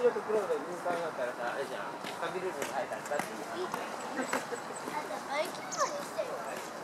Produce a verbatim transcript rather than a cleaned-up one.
ょっと黒で民間だったらさ、あれじゃん。カビルールに入ったらだっていい。 あとバイキングにしてよ。